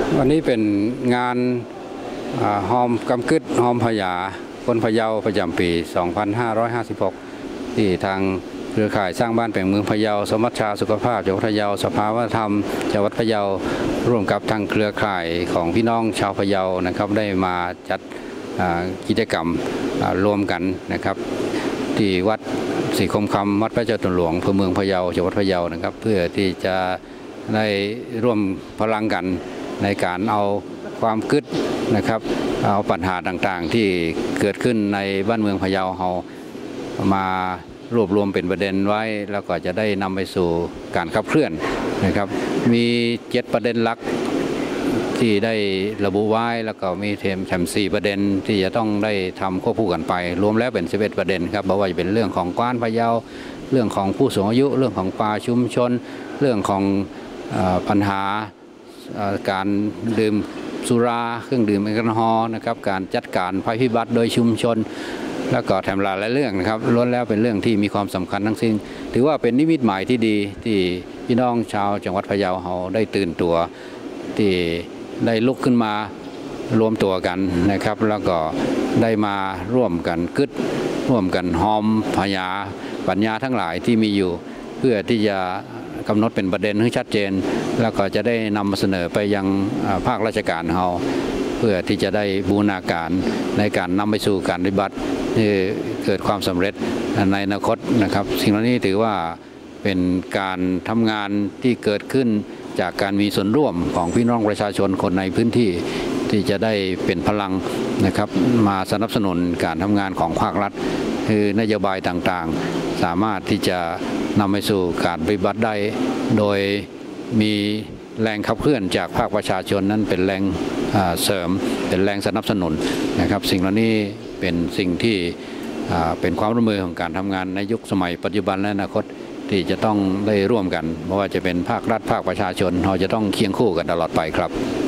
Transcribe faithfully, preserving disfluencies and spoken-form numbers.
วันนี้เป็นงานหอมกำกึดหอมพญาคนพะเยาประจำปี สองพันห้าร้อยห้าสิบหก ที่ทางเครือข่ายสร้างบ้านแปลงเมืองพะเยาสมัชชาสุขภาพจังหวัดพะเยาสภาวัฒนธรรมจังหวัดพะเยาร่วมกับทางเครือข่ายของพี่น้องชาวพะเยานะครับได้มาจัดกิจกรรมรวมกันนะครับที่วัดศรีคมคำวัดพระเจ้าตนหลวงอำเภอเมืองพะเยาจังหวัดพะเยานะครับเพื่อที่จะได้ร่วมพลังกันในการเอาความกึศนะครับเอาปัญหาต่างๆที่เกิดขึ้นในบ้านเมืองพะเยาเรามารวบรวมเป็นประเด็นไว้แล้วก็จะได้นำไปสู่การขับเคลื่อนนะครับมีเจ็ดประเด็นหลักที่ได้ระบุไว้แล้วก็มีเทมแถมสี่ประเด็นที่จะต้องได้ทำควบคู่กันไปรวมแล้วเป็นสิบเอ็ดประเด็นครับบอกว่าจะเป็นเรื่องของกว้านพะเยาเรื่องของผู้สูงอายุเรื่องของป่าชุมชนเรื่องของปัญหาการดื่มสุราเครื่องดื่มแอลกอฮอล์นะครับการจัดการภัยพิบัติโดยชุมชนแล้วก็แถมหลายเรื่องนะครับล้วนแล้วเป็นเรื่องที่มีความสำคัญทั้งสิ้นถือว่าเป็นนิมิตหมายที่ดีที่พี่น้องชาวจังหวัดพะเยาเราได้ตื่นตัวที่ได้ลุกขึ้นมารวมตัวกันนะครับแล้วก็ได้มาร่วมกันกึศร่วมกันหอมพญาปัญญาทั้งหลายที่มีอยู่เพื่อที่จะกำหนดเป็นประเด็นให้ชัดเจนแล้วก็จะได้นำมาเสนอไปยังภาคราชการเราเพื่อที่จะได้บูรณาการในการนำไปสู่การปฏิบัติที่เกิดความสำเร็จในอนาคตนะครับสิ่งเหล่านี้ถือว่าเป็นการทำงานที่เกิดขึ้นจากการมีส่วนร่วมของพี่น้องประชาชนคนในพื้นที่ที่จะได้เป็นพลังนะครับมาสนับสนุนการทำงานของภาครัฐคือนโยบายต่างๆสามารถที่จะนำไปสู่การปฏิบัติได้โดยมีแรงขับเคลื่อนจากภาคประชาชนนั้นเป็นแรงเสริมเป็นแรงสนับสนุนนะครับสิ่งเหล่านี้เป็นสิ่งที่เป็นความร่วมมือของการทำงานในยุคสมัยปัจจุบันและอนาคตที่จะต้องได้ร่วมกันไม่ว่าจะเป็นภาครัฐภาคประชาชนเราจะต้องเคียงคู่กันตลอดไปครับ